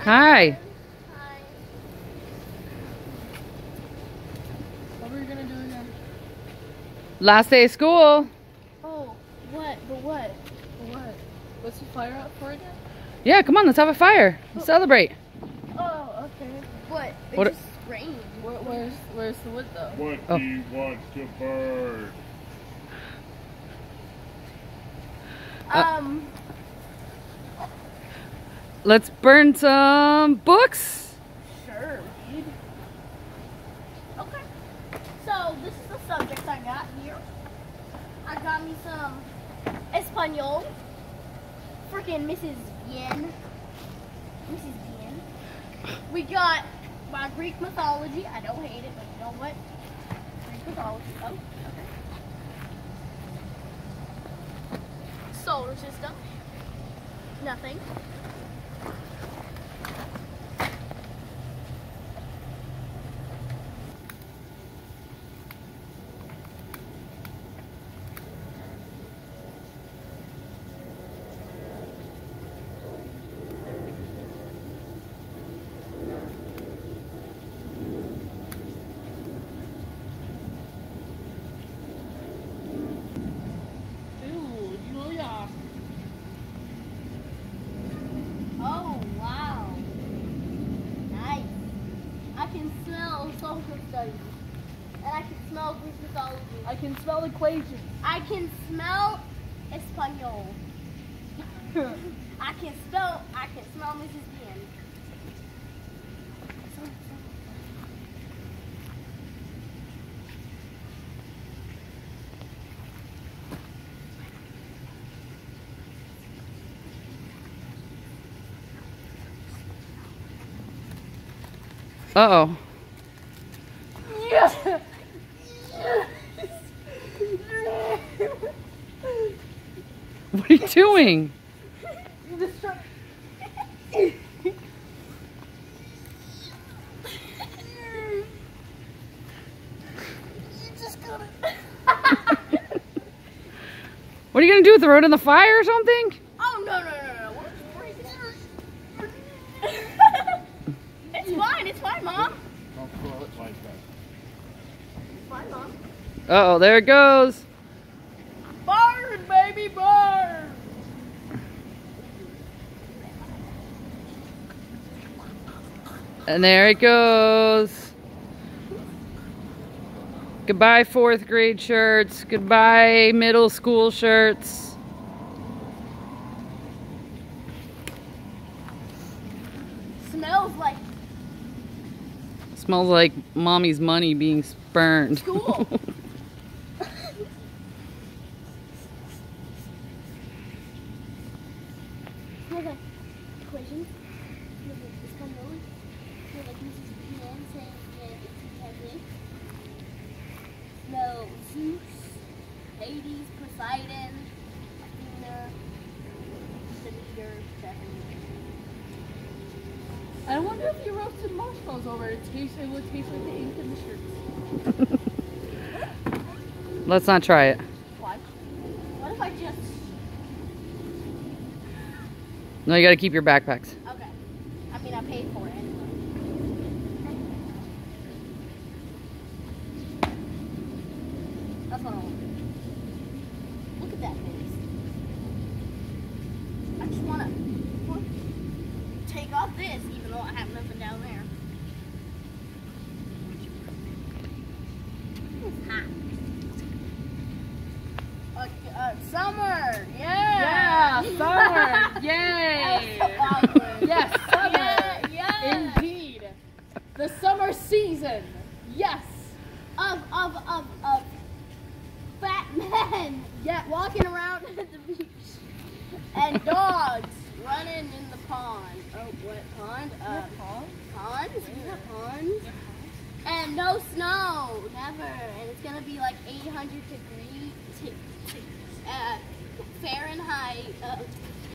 Hi. Hi. What were you gonna do again? Last day of school. Oh, what? But what? But what? What's the fire up for again? Yeah, come on, let's have a fire. Celebrate. Oh, okay. What? It What? just rained. Where's the wood though? What do you want to burn? Let's burn some books. Sure, dude. Okay. So this is the subject I got here. I got me some Espanol. Freaking Mrs. Bien. Mrs. Bien. We got my Greek mythology. I don't hate it, but you know what? Greek mythology. Oh, okay. Solar system. Nothing. Oh, wow. Nice. I can smell social studies. And I can smell Greek mythology. I can smell equations. I can smell Espanol. I can smell Mrs. Bien. Uh-oh. Yeah. What are you doing? What are you gonna do? Throw it in the fire or something? Oh, no. It's fine. It's fine, Mom. Don't throw it like that. It's fine, Mom. Uh-oh, there it goes. Burn, baby, burn. And there it goes. Goodbye 4th grade shirts. Goodbye middle school shirts. Smells like mommy's money being burned. School. Smells like equations. Smells like Espanol. Smells like Mrs. Bien saying it's heaven. Smells Zeus, Hades, Poseidon, Athena, Demeter, Stephanie. I wonder if you roasted marshmallows over it. It would taste like the ink in the shirts. Let's not try it. Why? What if I just... No, you gotta keep your backpacks. Okay. I mean, I paid for it anyway. That's what I want. Look at that face. I just want to take off this, even though I have nothing down there. It's hot. Summer! Yeah, summer. Yay. That's so awkward. Yes, summer. Yeah. Indeed. The summer season. Yes. Of fat men walking around at the beach and dogs running in the pond. Oh, what pond? Ponds? Yeah, ponds. And no snow, never. And it's gonna be like 800 degrees Fahrenheit